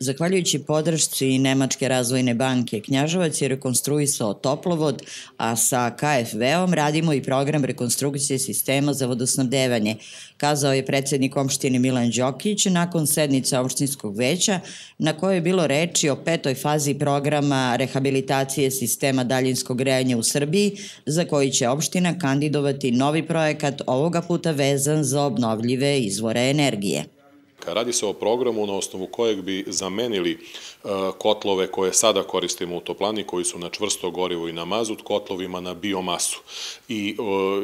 Zahvaljujući podršci Nemačke razvojne banke, Knjaževac je rekonstruisao toplovod, a sa KfW-om radimo i program rekonstrukcije sistema za vodosnabdevanje, kazao je predsjednik opštine Milan Đokić nakon sednice opštinskog veća na kojoj je bilo reči o 5. fazi programa rehabilitacije sistema daljinskog grejanja u Srbiji, za koji će opština kandidovati novi projekat, ovoga puta vezan za obnovljive izvore energije. Radi se o programu na osnovu kojeg bi zamenili kotlove koje sada koristimo u toplani, koji su na čvrsto gorivo i na mazut, kotlovima na biomasu i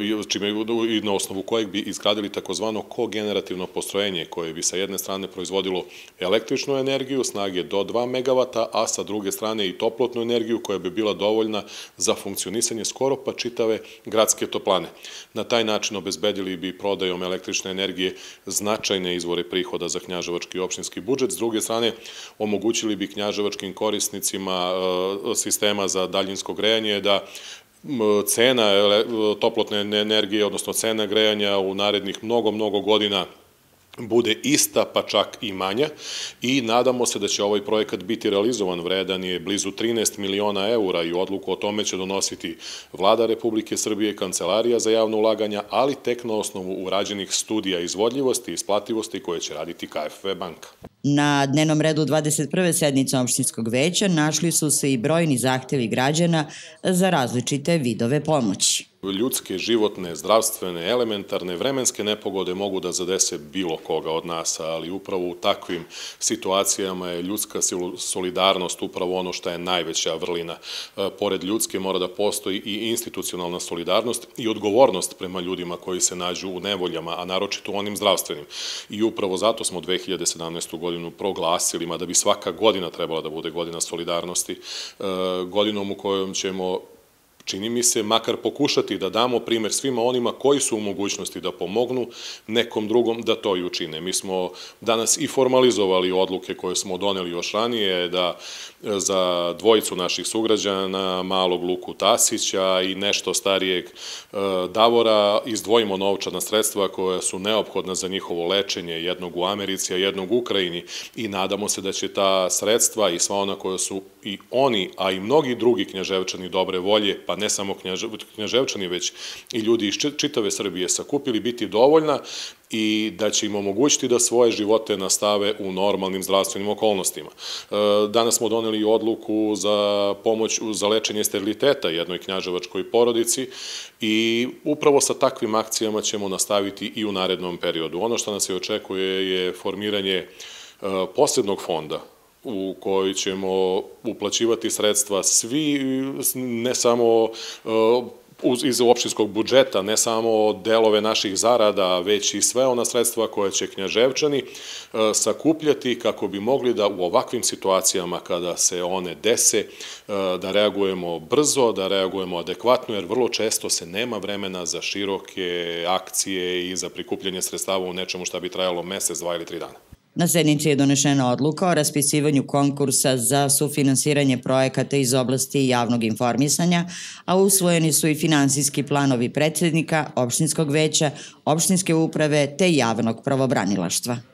na osnovu kojeg bi izgradili takozvano kogenerativno postrojenje koje bi sa jedne strane proizvodilo električnu energiju snage do 2 MW, a sa druge strane i toplotnu energiju koja bi bila dovoljna za funkcionisanje skoro pa čitave gradske toplane. Na taj način obezbedili bi prodajom električne energije značajne izvore prihoda za knjaževački opštinski budžet. S druge strane, omogućili bi knjaževačkim korisnicima sistema za daljinsko grejanje da cena toplotne energije, odnosno cena grejanja u narednih mnogo godina bude ista, pa čak i manja, i nadamo se da će ovaj projekat biti realizovan. Vredan je blizu 13 miliona eura i odluku o tome će donositi Vlada Republike Srbije, Kancelarija za javno ulaganja, ali tek na osnovu urađenih studija izvodljivosti i isplativosti koje će raditi KfW banka. Na dnevnom redu 21. sednice opštinskog veća našli su se i brojni zahtevi građana za različite vidove pomoći. Ljudske, životne, zdravstvene, elementarne, vremenske nepogode mogu da zadese bilo koga od nas, ali upravo u takvim situacijama je ljudska solidarnost upravo ono što je najveća vrlina. Pored ljudske mora da postoji i institucionalna solidarnost i odgovornost prema ljudima koji se nađu u nevoljama, a naročito onim zdravstvenim. I upravo zato smo 2017. godinu proglasili, mada bi svaka godina trebala da bude godina solidarnosti, godinom u kojom ćemo, čini mi se, makar pokušati da damo primer svima onima koji su u mogućnosti da pomognu nekom drugom da to i učine. Mi smo danas i formalizovali odluke koje smo doneli još ranije da za dvojicu naših sugrađana, malog Luku Tasića i nešto starijeg Davora, izdvojimo novčana sredstva koja su neophodna za njihovo lečenje, jednog u Americi, a jednog u Ukrajini, i nadamo se da će ta sredstva i sva ona koja su i oni, a i mnogi drugi Knjaževčani dobre volje, pa ne samo Knjaževčani, već i ljudi iz čitave Srbije sakupili, biti dovoljna i da će im omogućiti da svoje živote nastave u normalnim zdravstvenim okolnostima. Danas smo doneli odluku za pomoć za lečenje steriliteta jednoj knjaževačkoj porodici i upravo sa takvim akcijama ćemo nastaviti i u narednom periodu. Ono što nas se očekuje je formiranje posebnog fonda u kojoj ćemo uplaćivati sredstva svi, ne samo iz opštinskog budžeta, ne samo delove naših zarada, već i sve ona sredstva koje će Knjaževčani sakupljati kako bi mogli da u ovakvim situacijama kada se one dese, da reagujemo brzo, da reagujemo adekvatno, jer vrlo često se nema vremena za široke akcije i za prikupljanje sredstava u nečemu šta bi trajalo mesec, 2 ili 3 dana. Na sednici je donešena odluka o raspisivanju konkursa za sufinansiranje projekata iz oblasti javnog informisanja, a usvojeni su i finansijski planovi predsjednika, opštinskog veća, opštinske uprave te javnog pravobranilaštva.